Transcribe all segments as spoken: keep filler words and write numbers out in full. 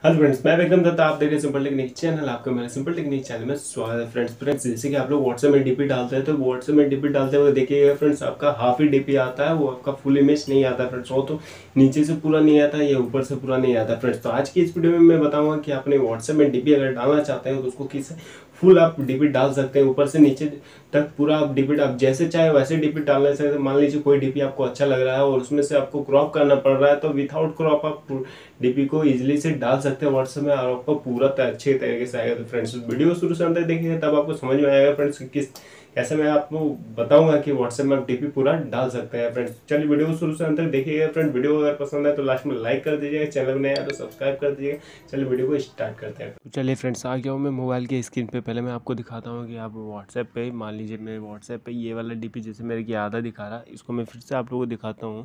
Hello friends, मैं विक्रम दत्ता। आप देख रहे हैं सिंपल टेक्निक चैनल। आपका मेरा सिंपल टेक्निक चैनल में स्वागत है। फ्रेंड्स फ्रेंड्स जैसे कि आप लोग व्हाट्सएप में डीपी डालते हैं तो व्हाट्सएप में डीपी डालते हुए देखिएगा फ्रेंड्स, आपका हाफ ही डीपी आता है, वो आपका फुल इमेज नहीं आता फ्रेंड्स। वो तो नीचे से पूरा नहीं आता या ऊपर से पूरा नहीं आता फ्रेंड्स। तो आज की इस वीडियो में मैं बताऊंगा कि आपने व्हाट्सएप में डीपी अगर डालना चाहते हैं तो उसको किस फुल आप डीपी डाल सकते हैं, ऊपर से नीचे तक पूरा आप डीपी आप जैसे चाहे वैसे डीपी डाल सकते हैं। मान लीजिए कोई डीपी आपको अच्छा लग रहा है और उसमें से आपको क्रॉप करना पड़ रहा है, तो विदाउट क्रॉप आप डीपी को इजीली से डाल सकते हैं व्हाट्सएप में और आपको पूरा अच्छे तरीके से आएगा। तो फ्रेंड्स वीडियो शुरू से अंत तक देखिएगा, तब आपको समझ में आएगा फ्रेंड्स किस कैसे मैं आपको बताऊंगा कि व्हाट्सएप में आप डीपी पूरा डाल सकते हैं। फ्रेंड्स चलिए वीडियो शुरू से अंत तक देखिएगा। फ्रेंड वीडियो अगर पसंद है तो लास्ट में लाइक कर दीजिएगा, चैनल में नया है तो सब्सक्राइब कर दीजिएगा। चलिए वीडियो को स्टार्ट करते हैं। तो चलिए फ्रेंड्स, आ गया हूँ मैं मोबाइल की स्क्रीन पे। पहले मैं आपको दिखाता हूँ कि आप व्हाट्सएप पे, मान लीजिए मेरे व्हाट्सएप पे ये वाला डीपी जैसे मेरे की आधा दिखा रहा है, इसको मैं फिर से आप लोगों को दिखाता हूँ।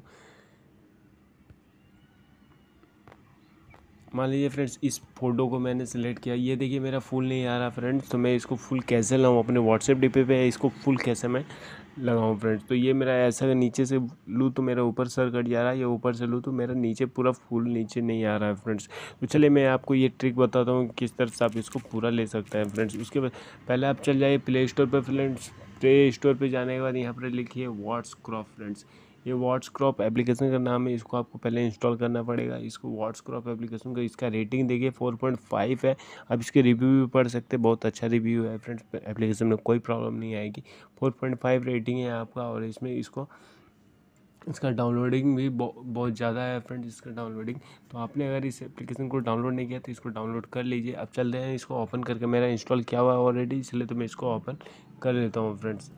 मान लीजिए फ्रेंड्स, इस फोटो को मैंने सेलेक्ट किया, ये देखिए मेरा फुल नहीं आ रहा फ्रेंड्स। तो मैं इसको फुल कैसे लाऊं अपने व्हाट्सएप डीपी पे, इसको फुल कैसे मैं लगाऊं फ्रेंड्स। तो ये मेरा ऐसा नीचे से लूँ तो मेरा ऊपर सर कट जा रहा है, या ऊपर से लूँ तो मेरा नीचे पूरा फुल नीचे नहीं आ रहा है फ्रेंड्स। तो चलिए मैं आपको ये ट्रिक बताता हूँ किस तरह से आप इसको पूरा ले सकते हैं फ्रेंड्स। उसके बाद पहले आप चल जाइए प्ले स्टोर पर फ्रेंड्स। प्ले स्टोर पर जाने के बाद यहाँ पर लिखिए व्हाट्स क्रॉप फ्रेंड्स। ये व्हाट्स क्रॉप एप्लीकेशन का नाम है, इसको आपको पहले इंस्टॉल करना पड़ेगा। इसको व्हाट्स क्रॉप एप्लीकेशन का इसका रेटिंग देखिए फोर पॉइंट फाइव है। आप इसके रिव्यू भी पढ़ सकते हैं, बहुत अच्छा रिव्यू है फ्रेंड्स। एप्लीकेशन में कोई प्रॉब्लम नहीं आएगी। फोर पॉइंट फाइव रेटिंग है आपका, और इसमें इसको इसका डाउनलोडिंग भी बहुत ज़्यादा है फ्रेंड्स, इसका डाउनलोडिंग। तो आपने अगर इस एप्लीकेशन को डाउनलोड नहीं किया तो इसको डाउनलोड कर लीजिए। अब चल रहे हैं इसको ओपन करके, मेरा इंस्टॉल किया हुआ है ऑलरेडी, इसलिए तो मैं इसको ओपन कर लेता हूँ फ्रेंड्स।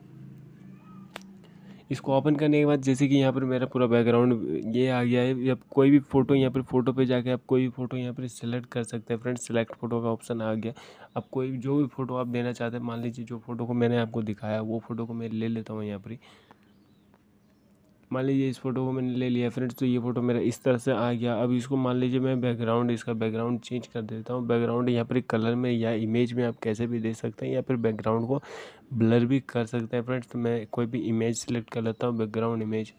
इसको ओपन करने के बाद जैसे कि यहाँ पर मेरा पूरा बैकग्राउंड ये आ गया है। अब कोई भी फ़ोटो यहाँ पर फ़ोटो पे जाके आप कोई भी फ़ोटो यहाँ पर सेलेक्ट कर सकते हैं फ्रेंड्स। सेलेक्ट फ़ोटो का ऑप्शन आ गया। अब कोई जो भी फ़ोटो आप देना चाहते हैं, मान लीजिए जो फ़ोटो को मैंने आपको दिखाया वो फ़ोटो को मैं ले लेता हूँ यहाँ पर। मान लीजिए इस फोटो को मैंने ले लिया फ्रेंड्स, तो ये फोटो मेरा इस तरह से आ गया। अब इसको मान लीजिए मैं बैकग्राउंड, इसका बैकग्राउंड चेंज कर देता हूँ। बैकग्राउंड यहाँ पर कलर में या इमेज में आप कैसे भी दे सकते हैं, या फिर बैकग्राउंड को ब्लर भी कर सकते हैं फ्रेंड्स। तो मैं कोई भी इमेज सेलेक्ट कर लेता हूँ, बैकग्राउंड इमेज।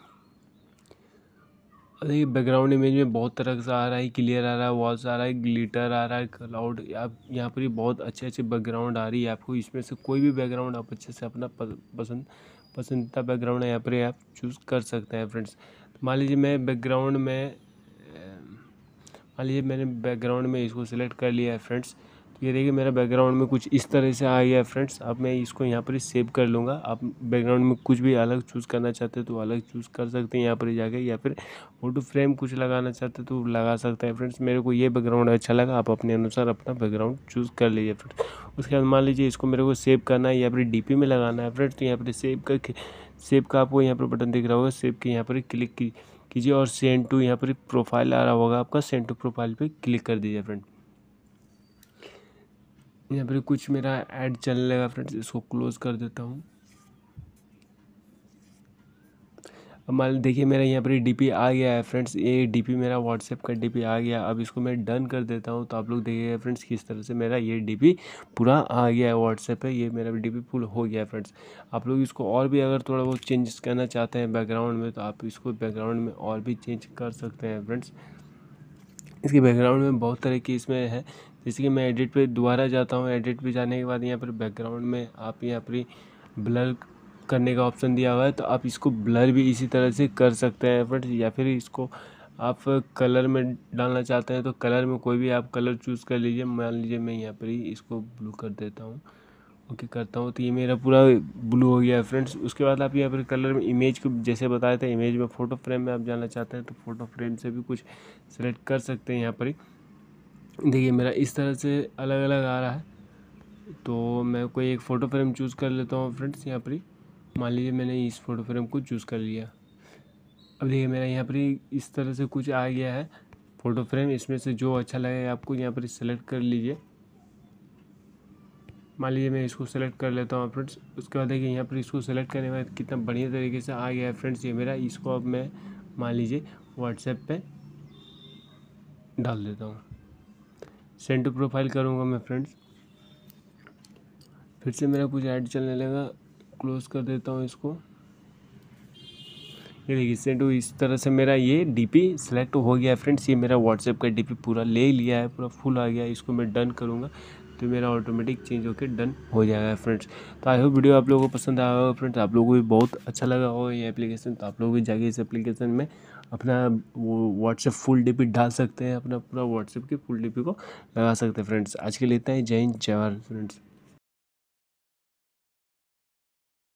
देखिए बैकग्राउंड इमेज में बहुत तरह का आ रहा है, क्लियर आ रहा है, वॉल्स आ रहा है, ग्लिटर आ रहा है, क्लाउड। आप यहाँ पर ही बहुत अच्छे अच्छे बैकग्राउंड आ रही है आपको। इसमें से कोई भी बैकग्राउंड आप अच्छे से अपना पसंद पसंदीदा बैकग्राउंड है यहाँ पर आप चूज़ कर सकते हैं फ्रेंड्स। तो मान लीजिए मैं बैकग्राउंड में मान लीजिए मैंने बैकग्राउंड में इसको सिलेक्ट कर लिया है फ्रेंड्स। तो ये देखिए मेरा बैकग्राउंड में कुछ इस तरह से आ गया है फ्रेंड्स। अब मैं इसको यहाँ पर सेव कर लूँगा। आप बैकग्राउंड में कुछ भी अलग चूज़ करना चाहते हैं तो अलग चूज़ कर सकते हैं यहाँ पर जाके, या फिर फोटो फ्रेम कुछ लगाना चाहते हैं तो लगा सकते हैं फ्रेंड्स। मेरे को ये बैकग्राउंड अच्छा लगा, आप अपने अनुसार अपना बैकग्राउंड चूज़ कर लीजिए फ्रेंड्स। उसके बाद मान लीजिए इसको मेरे को सेव करना है या फिर डी पी में लगाना है फ्रेंड्स। तो यहाँ पर सेव करके, सेव का आपको यहाँ पर बटन दिख रहा होगा, सेव के यहाँ पर क्लिक की कीजिए और सेंड टू यहाँ पर प्रोफाइल आ रहा होगा आपका, सेंड टू प्रोफाइल पे क्लिक कर दीजिए फ्रेंड। यहाँ पर कुछ मेरा ऐड चलने लगा फ्रेंड्स, इसको क्लोज कर देता हूँ। अब मान देखिए मेरा यहाँ पर डीपी आ गया है फ्रेंड्स। ये डीपी मेरा व्हाट्सएप का डीपी आ गया। अब इसको मैं डन कर देता हूँ। तो आप लोग देखिएगा फ्रेंड्स किस तरह से मेरा ये डीपी पूरा आ गया है व्हाट्सएप पे। ये मेरा डीपी फुल हो गया है फ्रेंड्स। आप लोग इसको और भी अगर थोड़ा बहुत चेंजेस करना चाहते हैं बैकग्राउंड में, तो आप इसको बैकग्राउंड में और भी चेंज कर सकते हैं फ्रेंड्स। इसके बैकग्राउंड में बहुत तरह की इसमें है। जैसे कि मैं एडिट पे दोबारा जाता हूँ। एडिट पे जाने के बाद यहाँ पर बैकग्राउंड में आप यहाँ पर ब्लर करने का ऑप्शन दिया हुआ है, तो आप इसको ब्लर भी इसी तरह से कर सकते हैं फ्रेंड्स। या फिर इसको आप कलर में डालना चाहते हैं तो कलर में कोई भी आप कलर चूज़ कर लीजिए। मान लीजिए मैं यहाँ पर ही इसको ब्लू कर देता हूँ, ओके करता हूँ। तो ये मेरा पूरा ब्लू हो गया है फ्रेंड्स। उसके बाद आप यहाँ पर कलर में इमेज को जैसे बताया था, इमेज में फ़ोटो फ्रेम में आप जाना चाहते हैं तो फ़ोटो फ्रेम से भी कुछ सेलेक्ट कर सकते हैं यहाँ पर ही। देखिए मेरा इस तरह से अलग अलग आ रहा है। तो मैं कोई एक फ़ोटो फ्रेम चूज़ कर लेता हूँ फ्रेंड्स। यहाँ पर ही मान लीजिए मैंने इस फ़ोटो फ्रेम को चूज़ कर लिया। अब देखिए मेरा यहाँ पर इस तरह से कुछ आ गया है फ़ोटो फ्रेम। इसमें से जो अच्छा लगे आपको यहाँ पर सेलेक्ट कर लीजिए। मान लीजिए मैं इसको सेलेक्ट कर लेता हूँ फ्रेंड्स। उसके बाद देखिए यहाँ पर इसको सेलेक्ट करने के बाद कितना बढ़िया तरीके से आ गया है फ्रेंड्स ये मेरा। इसको अब मैं मान लीजिए व्हाट्सएप पे डाल देता हूँ, सेंड टू प्रोफाइल करूँगा मैं फ्रेंड्स। फिर से मेरा कुछ ऐड चलने लगा, क्लोज कर देता हूँ इसको। ये देखिए सेंड हुई। इस तरह से मेरा ये डीपी सेलेक्ट हो गया है फ्रेंड्स। ये मेरा व्हाट्सएप का डीपी पूरा ले लिया है, पूरा फुल आ गया है। इसको मैं डन करूँगा तो मेरा ऑटोमेटिक चेंज होकर डन हो जाएगा फ्रेंड्स। तो आई होप वीडियो आप लोगों को पसंद आया होगा फ्रेंड्स, आप लोगों को भी बहुत अच्छा लगा होगा ये एप्लीकेशन। तो आप लोग भी जाके इस एप्लीकेशन में अपना वो व्हाट्सएप फुल डीपी डाल सकते हैं, अपना पूरा व्हाट्सएप की फुल डीपी को लगा सकते हैं फ्रेंड्स। आज के लिए इतना ही। जय हिंद जय भारत फ्रेंड्स।